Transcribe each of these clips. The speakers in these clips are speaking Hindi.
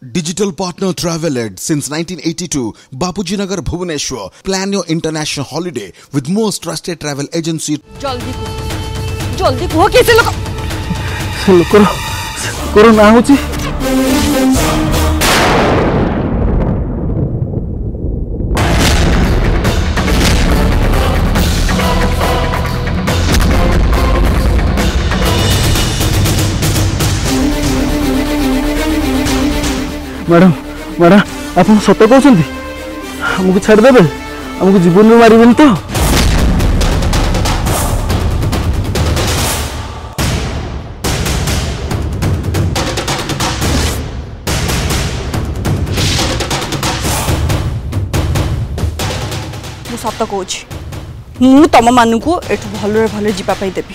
Digital partner Travel Ed since 1982, Bapuji Nagar, Bhubaneswar. Plan your international holiday with most trusted travel agency. जल्दी को कैसे लोग कोरोना होची मैडम मैडम आप सत कहते आमको छाड़देवे आमको जीवन में मारे तो सत कौच मु तुम मान को एठू भल भल जावाई देवी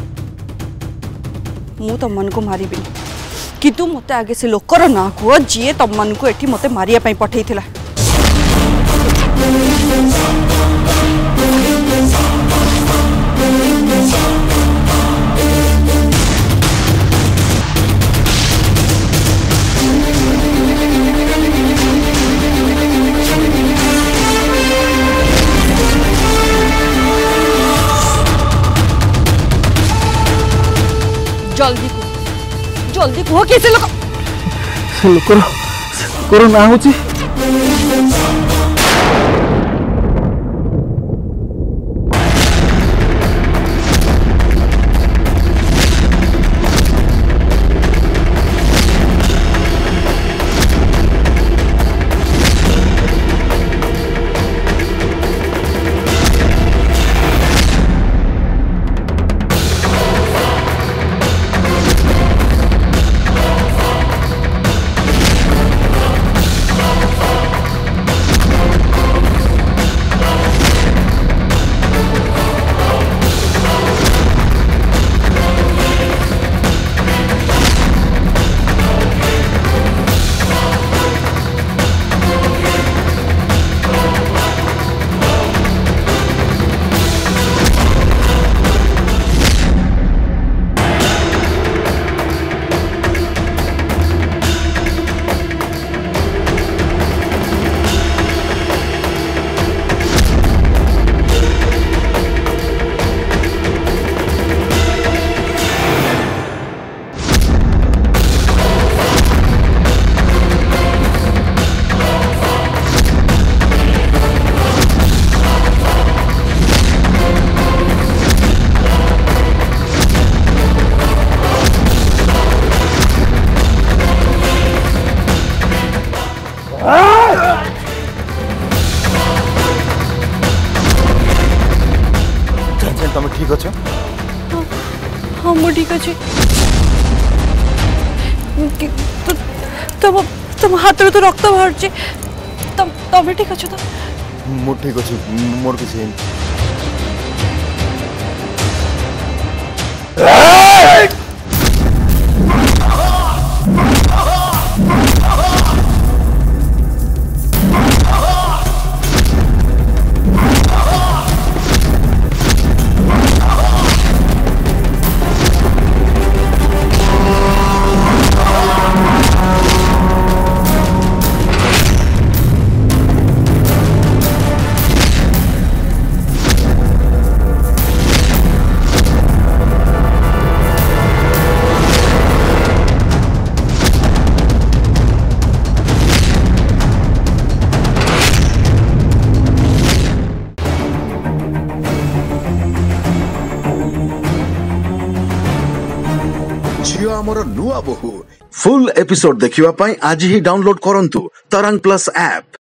मु तुम मान को मारि किंतु मते आगे से लोकर ना कह जी तुम मान को एठी मते मारिया पई पठेइथिला जल्दी कह कैसे लोग कोरोना होची तुम ठीक अच्छे? हाँ मु ठीक अच्छे तुम हाथ तो रक्त बाहर तुम ठीक अच्छे तो मु ठीक अच्छे मोर किसी Jhia Amara Nuabohu. Full episode देखिवा पाई आज ही डाउनलोड करंतु तरंग प्लस ऐप।